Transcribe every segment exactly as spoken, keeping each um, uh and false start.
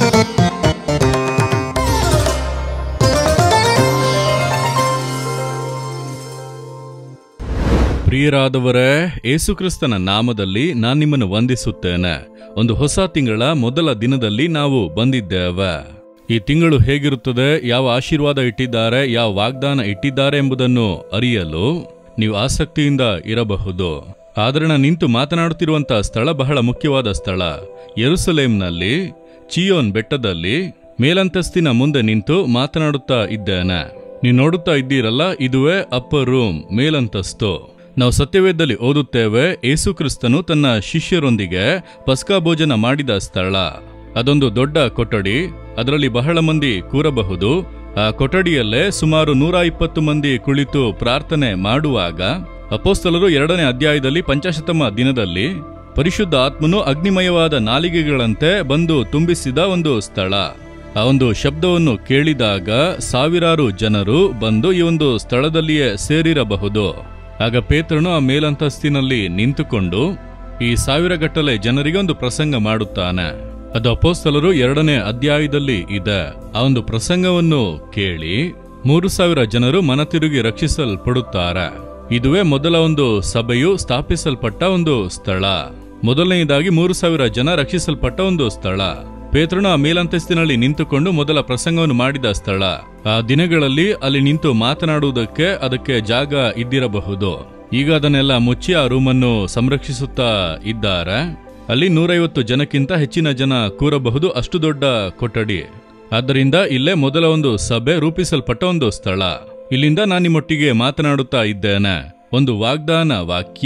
ಪ್ರಿಯರಾದವರೇ, ಯೇಸುಕ್ರಿಸ್ತನ ನಾಮದಲ್ಲಿ ನಾನು ನಿಮ್ಮನ್ನು ವಂದಿಸುತ್ತೇನೆ. ಒಂದು ಹೊಸ ತಿಂಗಳ ಮೊದಲ ದಿನದಲ್ಲಿ ನಾವು ಬಂದಿದ್ದೇವೆ. ಈ ತಿಂಗಳು ಹೇಗಿರುತ್ತದೆ, ಯಾವ ಆಶೀರ್ವಾದ ಇಟ್ಟಿದ್ದಾರೆ, ಯಾವ ವಾಗ್ದಾನ ಇಟ್ಟಿದ್ದಾರೆ ಎಂಬುದನ್ನು ಅರಿಯಲು ನೀವು ಆಸಕ್ತಿಯಿಂದ ಇರಬಹುದು. ಆದರೆ ನಾನು ನಿಂತು ಮಾತನಾಡುತ್ತಿರುವಂತಹ ಸ್ಥಳ ಬಹಳ ಮುಖ್ಯವಾದ ಸ್ಥಳ. ಯೆರೂಸಲೇಮ್ನಲ್ಲಿ ಚಿಯೋನ್ ಬೆಟ್ಟದಲ್ಲಿ ಮೇಲಂತಸ್ತಿನ ಮುಂದೆ ನಿಂತು ಮಾತನಾಡುತ್ತಾ ಇದ್ದೇನೆ. ನೀವು ನೋಡುತ್ತಾ ಇದ್ದೀರಲ್ಲ, ಇದುವೇ ಅಪ್ಪರ್ ರೂಮ್, ಮೇಲಂತಸ್ತು. ನಾವು ಸತ್ಯವೇದದಲ್ಲಿ ಓದುತ್ತೇವೆ, ಯೇಸುಕ್ರಿಸ್ತನು ತನ್ನ ಶಿಷ್ಯರೊಂದಿಗೆ ಪಸ್ಕಾ ಭೋಜನ ಮಾಡಿದ ಸ್ಥಳ. ಅದೊಂದು ದೊಡ್ಡ ಕೊಠಡಿ, ಅದರಲ್ಲಿ ಬಹಳ ಮಂದಿ ಕೂರಬಹುದು. ಆ ಕೊಠಡಿಯಲ್ಲೇ ಸುಮಾರು ನೂರ ಇಪ್ಪತ್ತು ಮಂದಿ ಕುಳಿತು ಪ್ರಾರ್ಥನೆ ಮಾಡುವಾಗ ಅಪೊಸ್ತಲರು ಎರಡನೇ ಅಧ್ಯಾಯದಲ್ಲಿ ಪಂಚಾಶತಮ ದಿನದಲ್ಲಿ ಪರಿಶುದ್ಧ ಆತ್ಮನು ಅಗ್ನಿಮಯವಾದ ನಾಲಿಗೆಗಳಂತೆ ಬಂದು ತುಂಬಿಸಿದ ಒಂದು ಸ್ಥಳ. ಆ ಒಂದು ಶಬ್ದವನ್ನು ಕೇಳಿದಾಗ ಸಾವಿರಾರು ಜನರು ಬಂದು ಈ ಒಂದು ಸ್ಥಳದಲ್ಲಿಯೇ ಸೇರಿರಬಹುದು. ಆಗ ಪೇತ್ರನು ಆ ಮೇಲಂತಸ್ತಿನಲ್ಲಿ ನಿಂತುಕೊಂಡು ಈ ಸಾವಿರಗಟ್ಟಲೆ ಜನರಿಗೆ ಒಂದು ಪ್ರಸಂಗ ಮಾಡುತ್ತಾನೆ. ಅದು ಅಪೊಸ್ತಲರು ಎರಡನೇ ಅಧ್ಯಾಯದಲ್ಲಿ ಇದೆ. ಆ ಒಂದು ಪ್ರಸಂಗವನ್ನು ಕೇಳಿ ಮೂರು ಸಾವಿರ ಜನರು ಮನತಿರುಗಿ ರಕ್ಷಿಸಲ್ಪಡುತ್ತಾರೆ. ಇದುವೇ ಮೊದಲ ಒಂದು ಸಭೆಯು ಸ್ಥಾಪಿಸಲ್ಪಟ್ಟ ಒಂದು ಸ್ಥಳ. ಮೊದಲನೆಯದಾಗಿ ಮೂರು ಸಾವಿರ ಜನ ರಕ್ಷಿಸಲ್ಪಟ್ಟ ಒಂದು ಸ್ಥಳ. ಪೇತ್ರನು ಆ ಮೇಲಂತಸ್ತಿನಲ್ಲಿ ನಿಂತುಕೊಂಡು ಮೊದಲ ಪ್ರಸಂಗವನ್ನು ಮಾಡಿದ ಸ್ಥಳ. ಆ ದಿನಗಳಲ್ಲಿ ಅಲ್ಲಿ ನಿಂತು ಮಾತನಾಡುವುದಕ್ಕೆ ಅದಕ್ಕೆ ಜಾಗ ಇದ್ದಿರಬಹುದು. ಈಗ ಅದನ್ನೆಲ್ಲ ಮುಚ್ಚಿ ಆ ರೂಮನ್ನು ಸಂರಕ್ಷಿಸುತ್ತಾ ಇದ್ದಾರೆ. ಅಲ್ಲಿ ನೂರೈವತ್ತು ಜನಕ್ಕಿಂತ ಹೆಚ್ಚಿನ ಜನ ಕೂರಬಹುದು, ಅಷ್ಟು ದೊಡ್ಡ ಕೊಠಡಿ. ಆದ್ದರಿಂದ ಇಲ್ಲೇ ಮೊದಲ ಒಂದು ಸಭೆ ರೂಪಿಸಲ್ಪಟ್ಟ ಒಂದು ಸ್ಥಳ. ಇಲ್ಲಿಂದ ನಾನು ನಿಮ್ಮೊಟ್ಟಿಗೆ ಮಾತನಾಡುತ್ತಾ ಇದ್ದೇನೆ. ಒಂದು ವಾಗ್ದಾನ ವಾಕ್ಯ,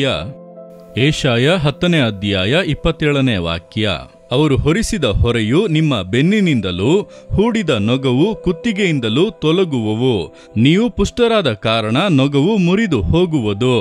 ಏಷಾಯ ಹತ್ತನೇ ಅಧ್ಯಾಯ ಇಪ್ಪತ್ತೇಳನೇ ವಾಕ್ಯ. ಅವರು ಹೊರಿಸಿದ ಹೊರೆಯು ನಿಮ್ಮ ಬೆನ್ನಿನಿಂದಲೂ ಹೂಡಿದ ನೊಗವು ಕುತ್ತಿಗೆಯಿಂದಲೂ ತೊಲಗುವವು. ನೀವು ಪುಷ್ಟರಾದ ಕಾರಣ ನೊಗವು ಮುರಿದು ಹೋಗುವುದು.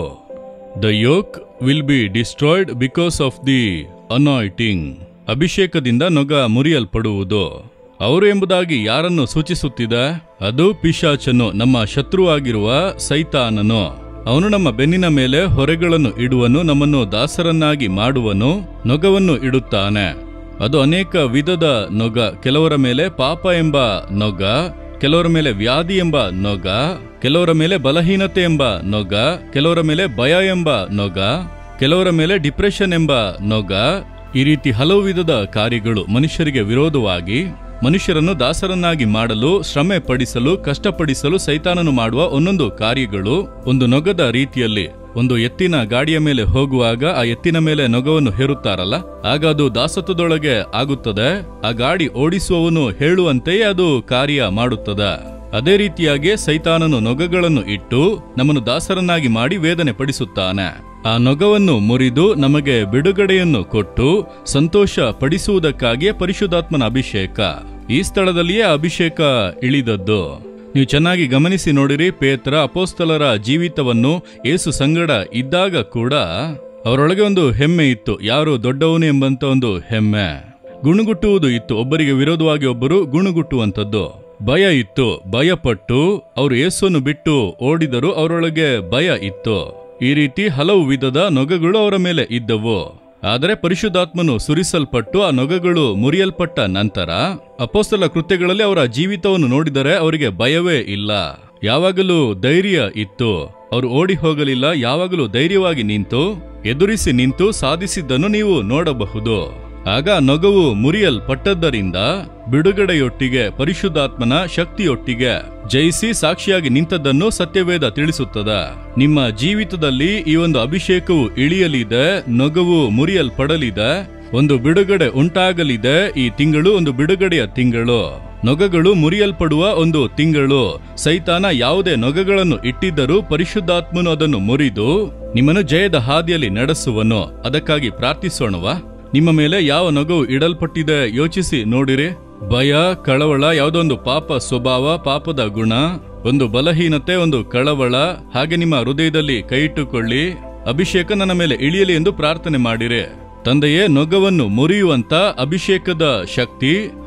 The yoke will be destroyed because of the anointing. ಅಭಿಷೇಕದಿಂದ ನೊಗ ಮುರಿಯಲ್ಪಡುವುದು. ಅವರು ಎಂಬುದಾಗಿ ಯಾರನ್ನು ಸೂಚಿಸುತ್ತಿದೆ? ಅದು ಪಿಶಾಚನು, ನಮ್ಮ ಶತ್ರುವಾಗಿರುವ ಸೈತಾನನು. ಅವನು ನಮ್ಮ ಬೆನ್ನಿನ ಮೇಲೆ ಹೊರೆಗಳನ್ನು ಇಡುವನು, ನಮ್ಮನ್ನು ದಾಸರನ್ನಾಗಿ ಮಾಡುವನು, ನೊಗವನ್ನು ಇಡುತ್ತಾನೆ. ಅದು ಅನೇಕ ವಿಧದ ನೊಗ. ಕೆಲವರ ಮೇಲೆ ಪಾಪ ಎಂಬ ನೊಗ, ಕೆಲವರ ಮೇಲೆ ವ್ಯಾಧಿ ಎಂಬ ನೊಗ, ಕೆಲವರ ಮೇಲೆ ಬಲಹೀನತೆ ಎಂಬ ನೊಗ, ಕೆಲವರ ಮೇಲೆ ಭಯ ಎಂಬ ನೊಗ, ಕೆಲವರ ಮೇಲೆ ಡಿಪ್ರೆಷನ್ ಎಂಬ ನೊಗ. ಈ ರೀತಿ ಹಲವು ವಿಧದ ಕಾರ್ಯಗಳು ಮನುಷ್ಯರಿಗೆ ವಿರೋಧವಾಗಿ ಮನುಷ್ಯರನ್ನು ದಾಸರನ್ನಾಗಿ ಮಾಡಲು, ಶ್ರಮೆ ಪಡಿಸಲು, ಕಷ್ಟಪಡಿಸಲು ಸೈತಾನನು ಮಾಡುವ ಒಂದೊಂದು ಕಾರ್ಯಗಳು ಒಂದು ನೊಗದ ರೀತಿಯಲ್ಲಿ. ಒಂದು ಎತ್ತಿನ ಗಾಡಿಯ ಮೇಲೆ ಹೋಗುವಾಗ ಆ ಎತ್ತಿನ ಮೇಲೆ ನೊಗವನ್ನು ಹೇರುತ್ತಾರಲ್ಲ, ಆಗ ಅದು ದಾಸತ್ವದೊಳಗೆ ಆಗುತ್ತದೆ. ಆ ಗಾಡಿ ಓಡಿಸುವವನು ಹೇಳುವಂತೆಯೇ ಅದು ಕಾರ್ಯ ಮಾಡುತ್ತದೆ. ಅದೇ ರೀತಿಯಾಗಿ ಸೈತಾನನು ನೊಗಗಳನ್ನು ಇಟ್ಟು ನಮ್ಮನ್ನು ದಾಸರನ್ನಾಗಿ ಮಾಡಿ ವೇದನೆ ಪಡಿಸುತ್ತಾನೆ. ಆ ನೊಗವನ್ನು ಮುರಿದು ನಮಗೆ ಬಿಡುಗಡೆಯನ್ನು ಕೊಟ್ಟು ಸಂತೋಷ ಪಡಿಸುವುದಕ್ಕಾಗಿಯೇ ಪರಿಶುದ್ಧಾತ್ಮನ ಅಭಿಷೇಕ. ಈ ಸ್ಥಳದಲ್ಲಿಯೇ ಅಭಿಷೇಕ ಇಳಿದದ್ದು. ನೀವು ಚೆನ್ನಾಗಿ ಗಮನಿಸಿ ನೋಡಿರಿ, ಪೇತ್ರ ಅಪೊಸ್ತಲರ ಜೀವಿತವನ್ನು ಯೇಸು ಸಂಗಡ ಇದ್ದಾಗ ಕೂಡ ಅವರೊಳಗೆ ಒಂದು ಹೆಮ್ಮೆ ಇತ್ತು. ಯಾರು ದೊಡ್ಡವನು ಎಂಬಂತ ಒಂದು ಹೆಮ್ಮೆ. ಗುಣಗುಟ್ಟುವುದು ಇತ್ತು, ಒಬ್ಬರಿಗೆ ವಿರೋಧವಾಗಿ ಒಬ್ಬರು ಗುಣಗುಟ್ಟುವಂಥದ್ದು. ಭಯ ಇತ್ತು, ಭಯಪಟ್ಟು ಅವರು ಯೇಸುವನ್ನು ಬಿಟ್ಟು ಓಡಿದರು. ಅವರೊಳಗೆ ಭಯ ಇತ್ತು. ಈ ರೀತಿ ಹಲವು ವಿಧದ ನೊಗಗಳು ಅವರ ಮೇಲೆ ಇದ್ದವು. ಆದರೆ ಪರಿಶುದ್ಧಾತ್ಮನು ಸುರಿಸಲ್ಪಟ್ಟು ಆ ನೊಗಗಳು ಮುರಿಯಲ್ಪಟ್ಟ ನಂತರ ಅಪೊಸ್ತಲ ಕೃತ್ಯಗಳಲ್ಲಿ ಅವರ ಜೀವಿತವನ್ನು ನೋಡಿದರೆ ಅವರಿಗೆ ಭಯವೇ ಇಲ್ಲ. ಯಾವಾಗಲೂ ಧೈರ್ಯ ಇತ್ತು. ಅವರು ಓಡಿ ಹೋಗಲಿಲ್ಲ. ಯಾವಾಗಲೂ ಧೈರ್ಯವಾಗಿ ನಿಂತು ಎದುರಿಸಿ ನಿಂತು ಸಾಧಿಸಿದ್ದನ್ನು ನೀವು ನೋಡಬಹುದು. ಆಗ ನೊಗವು ಮುರಿಯಲ್ಪಟ್ಟದ್ದರಿಂದ ಬಿಡುಗಡೆಯೊಟ್ಟಿಗೆ ಪರಿಶುದ್ಧಾತ್ಮನ ಶಕ್ತಿಯೊಟ್ಟಿಗೆ ಜಯಿಸಿ ಸಾಕ್ಷಿಯಾಗಿ ನಿಂತದ್ದನ್ನು ಸತ್ಯವೇದ ತಿಳಿಸುತ್ತದೆ. ನಿಮ್ಮ ಜೀವಿತದಲ್ಲಿ ಈ ಒಂದು ಅಭಿಷೇಕವು ಇಳಿಯಲಿದೆ, ನೊಗವು ಮುರಿಯಲ್ಪಡಲಿದೆ, ಒಂದು ಬಿಡುಗಡೆ ಉಂಟಾಗಲಿದೆ. ಈ ತಿಂಗಳು ಒಂದು ಬಿಡುಗಡೆಯ ತಿಂಗಳು, ನೊಗಗಳು ಮುರಿಯಲ್ಪಡುವ ಒಂದು ತಿಂಗಳು. ಸೈತಾನ ಯಾವುದೇ ನೊಗಗಳನ್ನು ಇಟ್ಟಿದ್ದರೂ ಪರಿಶುದ್ಧಾತ್ಮನು ಅದನ್ನು ಮುರಿದು ನಿಮ್ಮನ್ನು ಜಯದ ಹಾದಿಯಲ್ಲಿ ನಡೆಸುವನು. ಅದಕ್ಕಾಗಿ ಪ್ರಾರ್ಥಿಸೋಣವಾ? ನಿಮ್ಮ ಮೇಲೆ ಯಾವ ನೊಗವು ಇಡಲ್ಪಟ್ಟಿದೆ ಯೋಚಿಸಿ ನೋಡಿರಿ. ಭಯ, ಕಳವಳ, ಯಾವುದೋ ಒಂದು ಪಾಪ ಸ್ವಭಾವ, ಪಾಪದ ಗುಣ, ಒಂದು ಬಲಹೀನತೆ, ಒಂದು ಕಳವಳ, ಹಾಗೆ ನಿಮ್ಮ ಹೃದಯದಲ್ಲಿ ಕೈ ಇಟ್ಟುಕೊಳ್ಳಿ. ಅಭಿಷೇಕ ನನ್ನ ಮೇಲೆ ಇಳಿಯಲಿ ಎಂದು ಪ್ರಾರ್ಥನೆ ಮಾಡಿರಿ. ತಂದೆಯೇ, ನೊಗವನ್ನು ಮುರಿಯುವಂತ ಅಭಿಷೇಕದ ಶಕ್ತಿ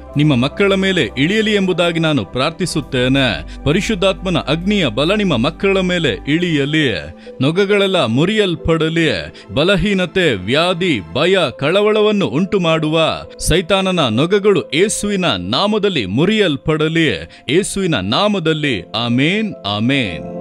ನಿಮ್ಮ ಮಕ್ಕಳ ಮೇಲೆ ಇಳಿಯಲಿ ಎಂಬುದಾಗಿ ನಾನು ಪ್ರಾರ್ಥಿಸುತ್ತೇನೆ. ಪರಿಶುದ್ಧಾತ್ಮನ ಅಗ್ನಿಯ ಬಲ ನಿಮ್ಮ ಮಕ್ಕಳ ಮೇಲೆ ಇಳಿಯಲಿ. ನೊಗಗಳೆಲ್ಲ ಮುರಿಯಲ್ಪಡಲಿ. ಬಲಹೀನತೆ, ವ್ಯಾಧಿ, ಭಯ, ಕಳವಳವನ್ನು ಉಂಟು ಮಾಡುವ ಸೈತಾನನ ನೊಗಗಳು ಯೇಸುವಿನ ನಾಮದಲ್ಲಿ ಮುರಿಯಲ್ಪಡಲಿ. ಯೇಸುವಿನ ನಾಮದಲ್ಲಿ ಆಮೇನ್, ಆಮೇನ್.